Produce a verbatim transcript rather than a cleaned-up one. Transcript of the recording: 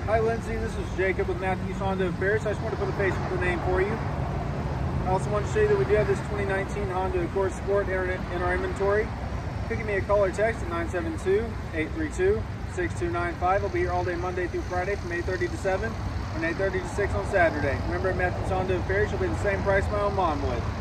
Hi Lindsay, this is Jacob with Matthews Honda of Paris. I just want to put a face with the name for you. I also want to show you that we do have this twenty nineteen Honda Accord Sport in our, in our inventory. You can give me a call or text at nine seven two, eight three two, six two nine five. I'll be here all day Monday through Friday from eight thirty to seven and eight thirty to six on Saturday. Remember, at Matthews Honda of Paris, you'll be the same price my own mom would.